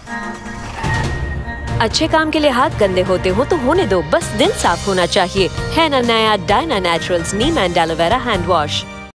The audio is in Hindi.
अच्छे काम के लिए हाथ गंदे होते हो तो होने दो, बस दिल साफ होना चाहिए। है ना नया Dyna Naturals neem and aloe vera hand wash.